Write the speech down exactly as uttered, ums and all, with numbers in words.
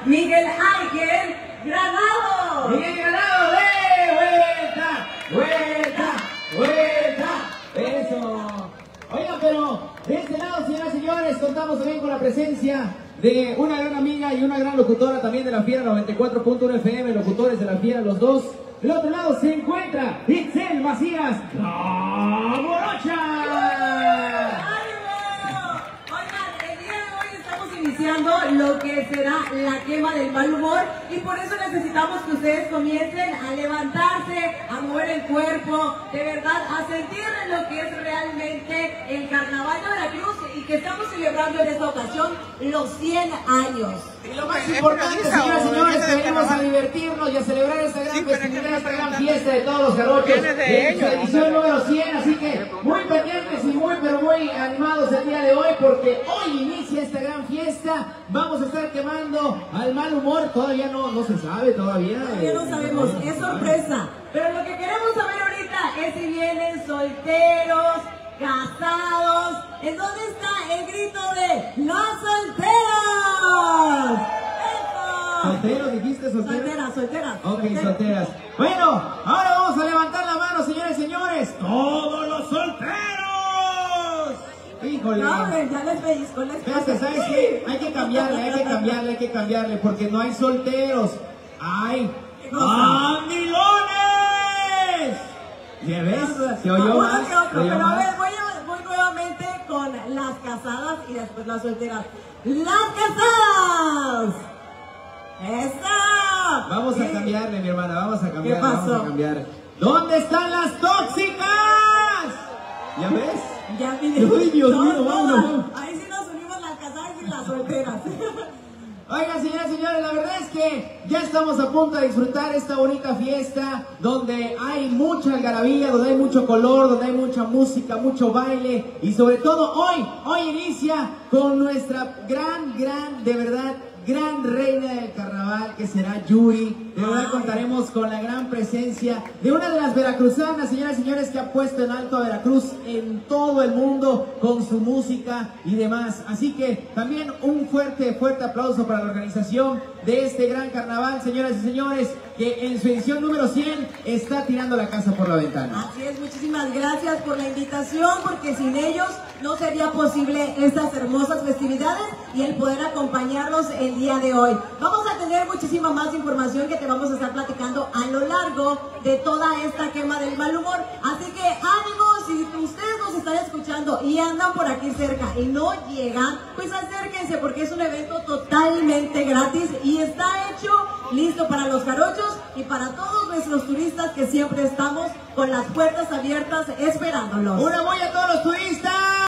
Miguel Ángel Granado. Miguel Granado de vuelta, vuelta, vuelta. Eso. Oiga, pero de este lado, señoras y señores, contamos también con la presencia de una gran amiga y una gran locutora también de La Fiera noventa y cuatro punto uno F M, locutores de La Fiera, los dos. Del otro lado se encuentra Itzel Macías, la Morocha. Iniciando lo que será la quema del mal humor, y por eso necesitamos que ustedes comiencen a levantarse, a mover el cuerpo, de verdad, a sentir lo que es realmente el Carnaval de Veracruz, y que estamos celebrando en esta ocasión los cien años. Y lo más importante, señoras y señores, que venimos a divertirnos y a celebrar esta gran festividad, esta gran fiesta de todos los jarochos, de su edición número cien, así que muy pendientes y muy, pero muy animados el día de hoy, porque hoy inicia esta gran fiesta. Vamos a estar quemando al mal humor, todavía no, no se sabe, todavía. Todavía no sabemos, es sorpresa, pero lo que queremos saber ahorita es si vienen solteros, casados. ¿En dónde está el grito de ¡los solteros! ¡Eso! ¿Solteros dijiste? ¿Solteros? Solteras, solteras. Ok, solteras. solteras. Bueno, ahora vamos a levantar la mano, señores y señores. ¡Todos los solteros! Híjole. No, ya les pellizco, les Espérate, ¿sabes qué? Hay que cambiarle, hay que cambiarle, hay que cambiarle, porque no hay solteros. ¡Hay ¡mandilones! ¿Ya ves? ¿Se oyó más? Uno que otro, ¿Se oyó pero a más? ver, voy, a, voy nuevamente con las casadas y después las solteras. ¡Las casadas! ¡Eso! Vamos a ¿Sí? cambiarle, mi hermana, vamos a cambiarle, ¿Qué pasó? vamos a cambiar. ¿Dónde están las tóxicas? ¿Ya ves? Ya ¡Ay, Dios mío, vámonos! Ahí sí nos unimos las casadas y las solteras. Oigan, señoras y señores, la verdad es que ya estamos a punto de disfrutar esta bonita fiesta donde hay mucha algarabía, donde hay mucho color, donde hay mucha música, mucho baile, y sobre todo hoy, hoy inicia con nuestra gran, gran, de verdad, gran reina del carnaval, que será Yuri. De verdad contaremos con la gran presencia de una de las veracruzanas, señoras y señores, que ha puesto en alto a Veracruz en todo el mundo con su música y demás. Así que también un fuerte, fuerte aplauso para la organización de este gran carnaval, señoras y señores, que en su edición número cien está tirando la casa por la ventana. Así es, muchísimas gracias por la invitación, porque sin ellos no sería posible estas hermosas festividades y el poder acompañarlos el día de hoy. Vamos a tener muchísima más información que te vamos a estar platicando a lo largo de toda esta quema del mal humor. Así que ánimo, si ustedes nos están escuchando y andan por aquí cerca y no llegan, pues acérquense, porque es un evento totalmente gratis y está hecho, listo para los jarochos y para todos nuestros turistas, que siempre estamos con las puertas abiertas esperándolos. ¡Una bulla a todos los turistas!